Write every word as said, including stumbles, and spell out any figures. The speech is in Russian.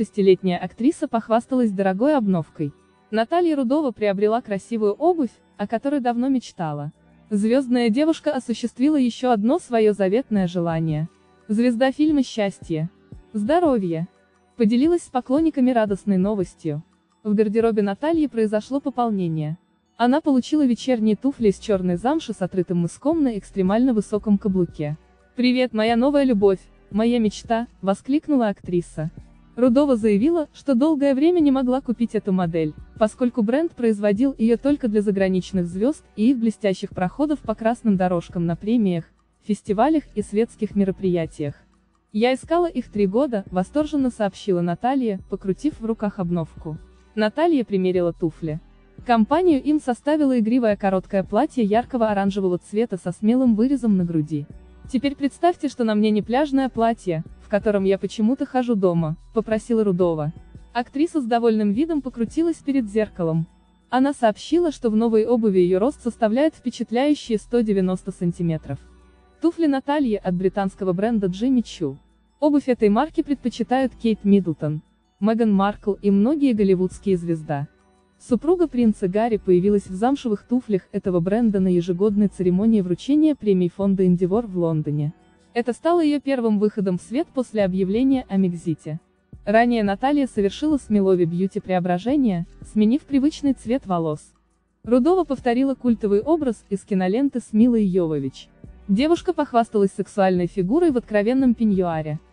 шестилетняя актриса похвасталась дорогой обновкой. Наталья Рудова приобрела красивую обувь, о которой давно мечтала. Звездная девушка осуществила еще одно свое заветное желание. Звезда фильма «Счастье. Здоровье» поделилась с поклонниками радостной новостью. В гардеробе Натальи произошло пополнение. Она получила вечерние туфли из черной замши с отрытым мыском на экстремально высоком каблуке. «Привет, моя новая любовь, моя мечта!» — воскликнула актриса. Рудова заявила, что долгое время не могла купить эту модель, поскольку бренд производил ее только для заграничных звезд и их блестящих проходов по красным дорожкам на премиях, фестивалях и светских мероприятиях. «Я искала их три года», — восторженно сообщила Наталья, покрутив в руках обновку. Наталья примерила туфли. Компанию им составило игривое короткое платье яркого оранжевого цвета со смелым вырезом на груди. «Теперь представьте, что на мне не пляжное платье, в котором я почему-то хожу дома», — попросила Рудова. Актриса с довольным видом покрутилась перед зеркалом. Она сообщила, что в новой обуви ее рост составляет впечатляющие сто девяносто сантиметров. Туфли Натальи от британского бренда Джимми Чу. Обувь этой марки предпочитают Кейт Миддлтон, Меган Маркл и многие голливудские звезды. Супруга принца Гарри появилась в замшевых туфлях этого бренда на ежегодной церемонии вручения премий фонда Endeavour в Лондоне. Это стало ее первым выходом в свет после объявления о Мекзите. Ранее Наталья совершила с Милови Бьюти преображение, сменив привычный цвет волос. Рудова повторила культовый образ из киноленты с Милой Йовович. Девушка похвасталась сексуальной фигурой в откровенном пеньюаре.